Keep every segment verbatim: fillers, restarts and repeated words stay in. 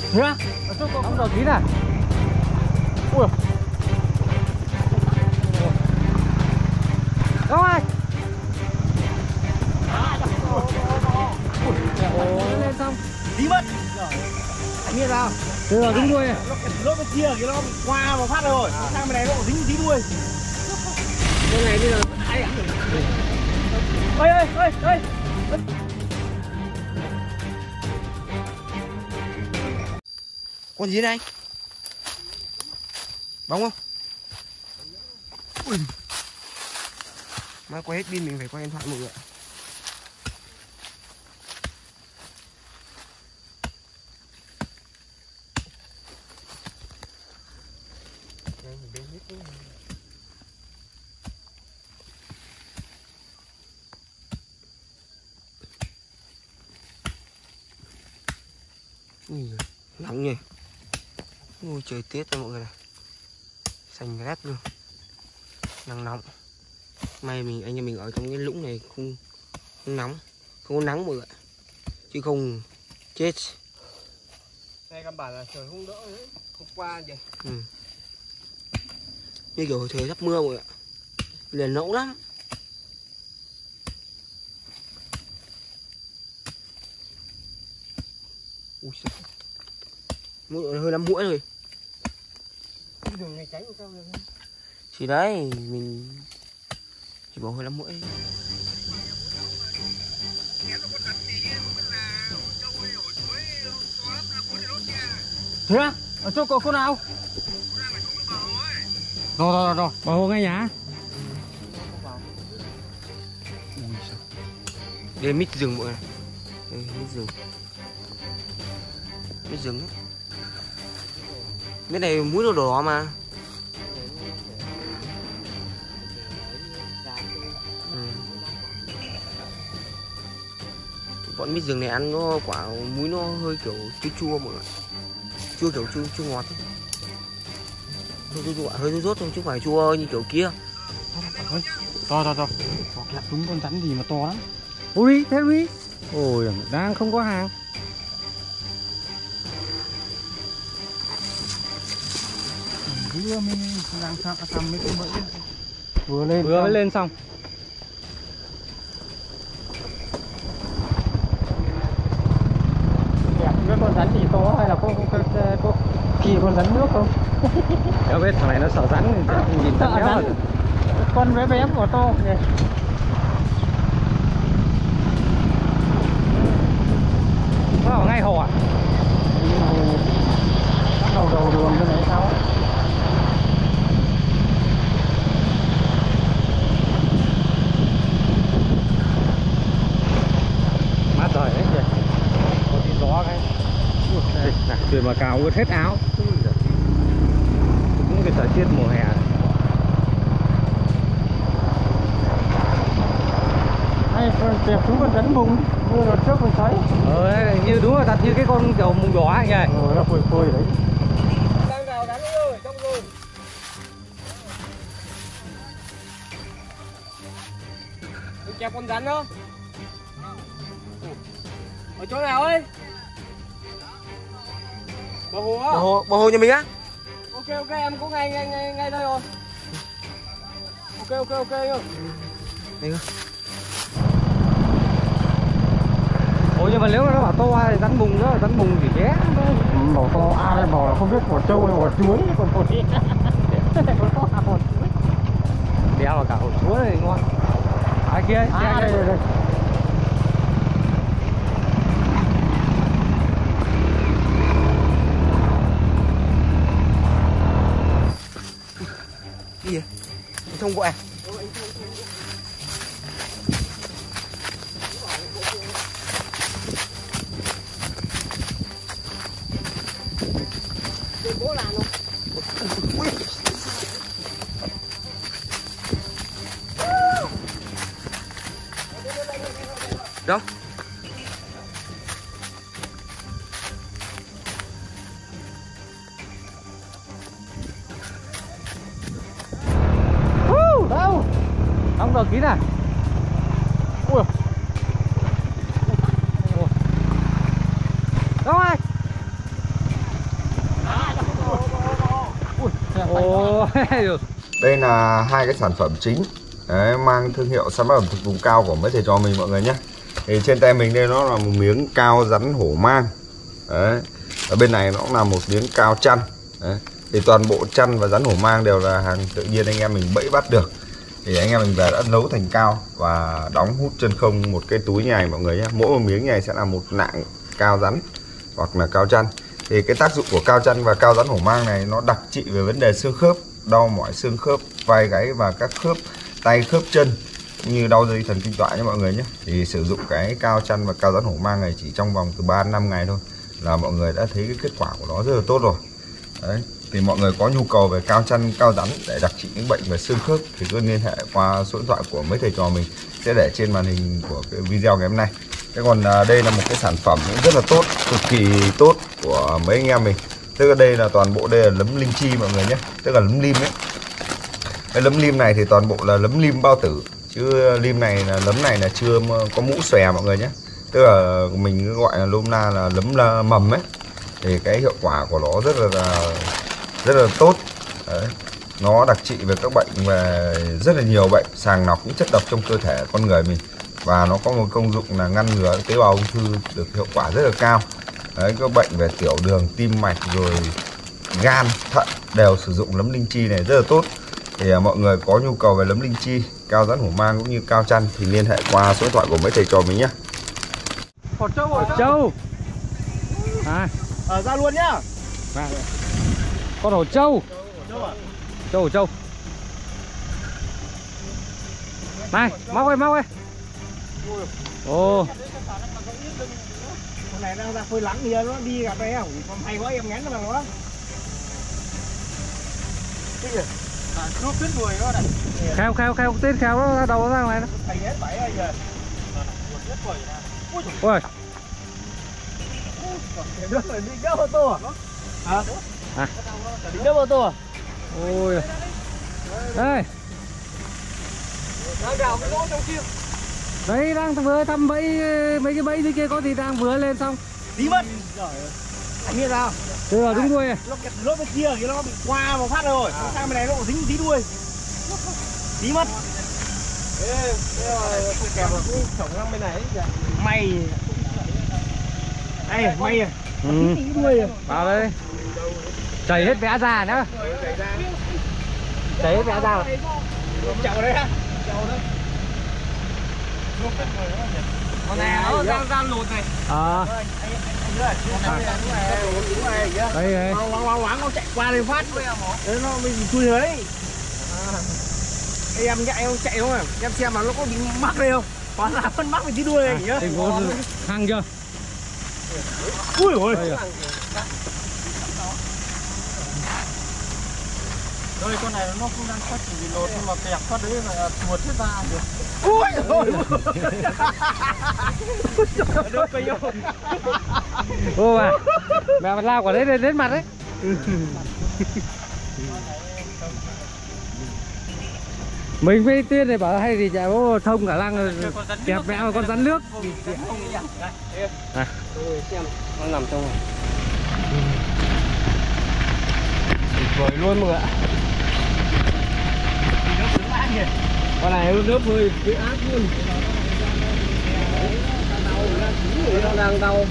Thế á? Ông đỏ kín à? Ui. Đâu ơi? Lên xong. Tí mất. Anh biết sao? Từ vào dính đuôi này. Lỗ bên kia cái nó qua mà phát rồi. Sang bên này nó dính tí đuôi. Bên này bây giờ ai à? Ơi ơi ơi ơi. Con gì đây? Bóng không? Ui. Mai quay hết pin mình phải quay điện thoại mọi người ạ. Ui, nóng nhỉ. Ui, trời tiết rồi mọi người này. Xanh rét luôn. Nắng nóng. May mình anh em mình ở trong cái lũng này không, không nóng, không có nắng mọi người ạ. Chứ không chết. Này căn bản là trời không đỡ đấy. Hôm qua vậy. Ừ. Như kiểu trời sắp mưa mọi người ạ. Liền nóng lắm. Ui sao? Mũi hơi lắm mũi rồi. Cái đường này tránh sao được? Thì đấy, mình chỉ bỏ hơi lắm mũi. Thế á? Ở chỗ có con nào? Rồi rồi rồi, vào hồ ngay nhá. Ui sao? Đây mít rừng mọi người. Đây mít rừng. Mít rừng ấy. Bên này muối đỏ đỏ mà. Ừ. Bọn mít rừng này ăn nó quả muối nó hơi kiểu chua chua mọi người. Chua kiểu chua chua ngọt ấy. Hơi chua chua, hơi rốt thôi chứ không phải chua như kiểu kia. To to to. Có kẹp đúng con rắn gì mà to lắm. Ui, thế Ui. Ôi, đang không có hàng. Vừa mình đang thăm thăm mấy cái bẫy vừa lên vừa mới lên xong. Đẹp với con rắn gì to hay là có có có kỳ con rắn nước không? Cháu biết thằng này nó sợ rắn thì nhìn rắn béo rồi. Con bé bé của to kìa. Nó ở ngay hồ à? Đầu đầu đường cái này sao? Mát rồi đấy kìa. Có tí gió cái. Trời mà cào ướt hết áo. Cũng cái thời tiết mùa hè. Hay đẹp xuống con rắn mùng. Mưa đợt trước mình thấy. Ờ, như đúng là thật như cái con kiểu mùng đỏ anh ơi. Ờ, nó phơi phơi đấy. Đang vào rắn ơi, trong rồi. Tôi kẹp con rắn đó. Ở chỗ nào ấy? Bờ hồ á? Bờ hồ, bờ hồ nhà mình á? Ok ok, em có ngay ngay ngay ngay đây rồi. Ok ok ok nhá. Đây cơ. Ủa nhưng mà nếu mà nó bảo to thì rắn mùng đó, rắn mùng thì bé. Bảo to ai bảo là không biết bò trâu hay bò chuối còn bò gì. Đeo vào cả hột chuối này ngon. Ai kia, à, đây, đây, đây. Gì vậy? Anh Thông gọi à? Bố làm không? Đâu? Đâu? Đóng cửa kín à? Ui. Đâu ai? Ồ. Đây là hai cái sản phẩm chính đấy, mang thương hiệu sản phẩm thực vùng cao của mấy thầy trò mình mọi người nhé. Thì trên tay mình đây nó là một miếng cao rắn hổ mang đấy. Ở bên này nó cũng là một miếng cao chăn đấy. Thì toàn bộ chăn và rắn hổ mang đều là hàng tự nhiên anh em mình bẫy bắt được. Thì anh em mình về đã nấu thành cao và đóng hút chân không một cái túi như này mọi người nhé. Mỗi một miếng này sẽ là một nạng cao rắn hoặc là cao chăn. Thì cái tác dụng của cao chăn và cao rắn hổ mang này nó đặc trị về vấn đề xương khớp, đau mỏi xương khớp, vai gáy và các khớp tay khớp chân như đau dây thần kinh tọa nhé mọi người nhé. Thì sử dụng cái cao chăn và cao rắn hổ mang này chỉ trong vòng từ ba đến năm ngày thôi là mọi người đã thấy cái kết quả của nó rất là tốt rồi. Đấy. Thì mọi người có nhu cầu về cao chăn, cao rắn để đặc trị những bệnh về xương khớp thì cứ liên hệ qua số điện thoại của mấy thầy trò mình sẽ để trên màn hình của cái video ngày hôm nay. Thế còn à, đây là một cái sản phẩm cũng rất là tốt, cực kỳ tốt của mấy anh em mình. Tức là đây là toàn bộ đây là nấm linh chi mọi người nhé, tức là nấm lim ấy. Cái nấm lim này thì toàn bộ là nấm lim bao tử, chứ lim này là nấm này là chưa có mũ xòe mọi người nhé. Tức là mình gọi là nôm na là nấm là mầm ấy. Thì cái hiệu quả của nó rất là rất là tốt. Đấy. Nó đặc trị về các bệnh về rất là nhiều bệnh, sàng lọc những chất độc trong cơ thể con người mình. Và nó có một công dụng là ngăn ngừa tế bào ung thư được hiệu quả rất là cao. Đấy, các bệnh về tiểu đường, tim mạch rồi gan, thận đều sử dụng nấm linh chi này rất là tốt. Thì à, mọi người có nhu cầu về nấm linh chi, cao rắn hổ mang cũng như cao chăn thì liên hệ qua số điện thoại của mấy thầy trò mình nhé. Hổ trâu, hổ trâu. Trâu. À. Ờ, ra luôn nhá. Con hổ trâu. Trâu à? Trâu hổ trâu. Này, móc ơi, móc ơi. Ồ. Con này đang ra phơi lắng thì nó đi gặp đây không? Còn hay quá em ngán nó bằng nó. Cái gì? À, nó tuyết đuôi nó này. Kheo kheo kheo tuyết kheo nó ra đầu nó ra ngoài đó. Thầy hết bảy rồi giờ. Ôi. Đứa phải đi đỡ ô tô à? Hả? À. Đi đỡ ô tô à? Ôi. Đây. Đang đào cái lỗ trong kia. Đấy đang vừa thăm bẫy mấy cái bẫy dưới kia có gì đang vừa lên xong. Tí mất. Anh biết sao? Từ ở đúng đuôi này. Nó kẹt lỗ bên kia thì nó bị qua một phát rồi. À. Sang bên này nó cũng dính tí đuôi. Tí mất. Ê, cái kẹp vào cái chổng sang bên này. Mày. Đây, mày à. Ừ. Tí đuôi à. Vào đây. Chảy hết vẽ ra nữa. Chảy hết vẽ ra. Chậu đấy ha. Chậu đấy. Con này nó đang ra lột này. À. Đây đây. Loáng loáng loáng nó chạy qua đây phát. Đấy nó bị chui đấy. Em chạy em chạy không à? Em xem mà nó có bị mắc đây không? Hóa ra phân mắc với tí đuôi này nhá. Hăng chưa? Ui ôi. Đây con này nó không đang thoát vì lột nhưng mà kẹp thoát đấy là chuột hết ra được. Ui ôi. Đâu cây vô. Ô à. Mẹ mặt lao quả đấy đến mặt đấy. Mình với Tuyên này bảo hay gì chạy bố thông cả lăng kẹp mẹ con rắn nước. À. Xem nó nằm trong này. Rồi luôn mọi người ạ. Con này nước hơi bị ác luôn. Nó đang đau.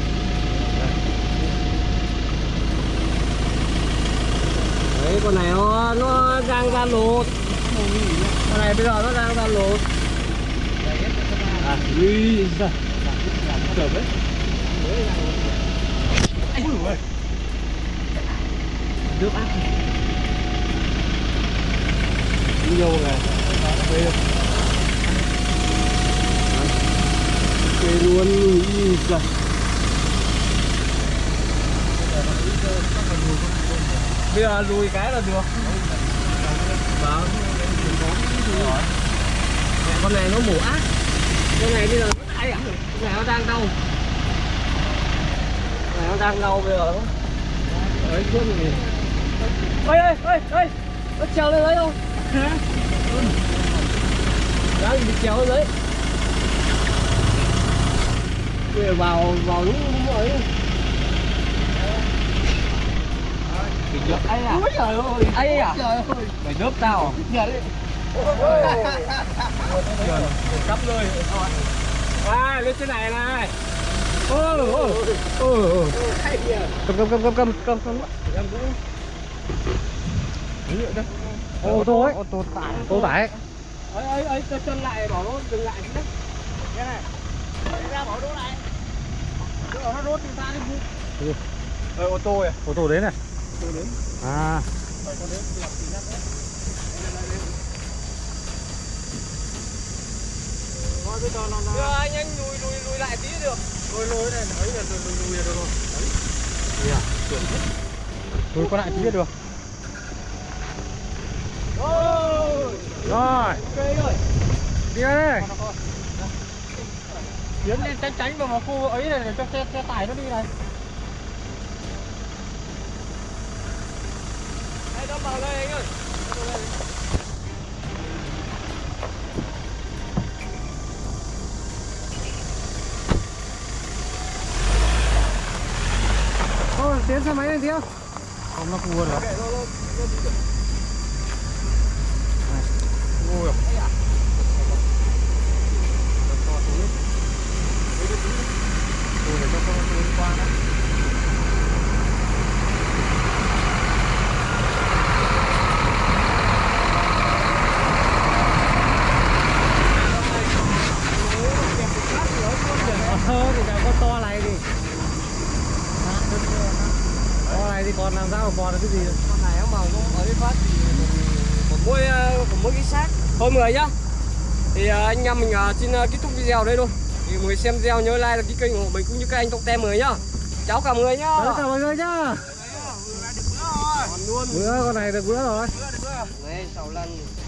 Đấy con này nó nó đang ra lột. Con này bây giờ nó đang ra lột. À, ui giời. Trời đấy. Ui ơi. Nước ác. Nhiều này. Đây. Đây luôn. Ui giời. Bây giờ lùi cái là được. Vâng. Con này nó mổ ác. Con này bây giờ nó ai ẩm được. Con này nó đang đau. Con này nó đang đau bây giờ. Đấy, cuốn gì. Ơi ơi ơi ơi. Nó trèo lên đấy không? Hả? Đang bị trèo lên đấy. Bây giờ vào vào những ấy. ấy à? Úi trời ơi. Ấy à? Trời ơi. Mày đớp tao à? Nhờ đi. Cắm người. À, lên trên này này. Ô ô ô. Cầm cầm cầm cầm cầm cầm cầm. Ô tô ấy. Ô tô tải. Ô tải. Ấy ấy ấy cho chân lại bảo nó dừng lại chứ. Nghe này. Ra bảo đỗ lại. Nó rốt đi ra đi. Ừ. Ờ, ô tô à? Ô tô đến này. Ô tô đến. À. Ô tô đến làm gì nhắc đấy. Thôi bây giờ nó nó. Đưa anh anh lùi lùi lùi lại tí được. Lùi lùi này, ấy là lùi lùi lùi được rồi. Đấy. Gì à? Chuẩn hết. Lùi con lại chứ biết được. Rồi. Rồi. Ok rồi. Đi đây. Tiến lên tránh tránh vào một khu ấy này để cho xe xe tải nó đi này. Đây đâm vào đây anh ơi. Đâm vào đây. Thôi, tiến xe máy này tí không? Không, nó không vượt được. Ôi à. Ôi, để cho con đi qua đó. Ờ, thì cái con to này đi. To này thì còn làm sao mà còn được cái gì nữa. Con này mà nó ở đây phát thì một mỗi một mỗi cái xác. Thôi mọi người nhá. Thì uh, anh em mình uh, xin uh, kết thúc video ở đây thôi. Thì mọi người xem video nhớ like đăng ký kênh của mình cũng như các anh Top Ten mười nhá. Cháu cả mọi người nhá. Đấy, chào mọi người nhá. Còn luôn. Bữa con này được bữa rồi. Đây sáu lần.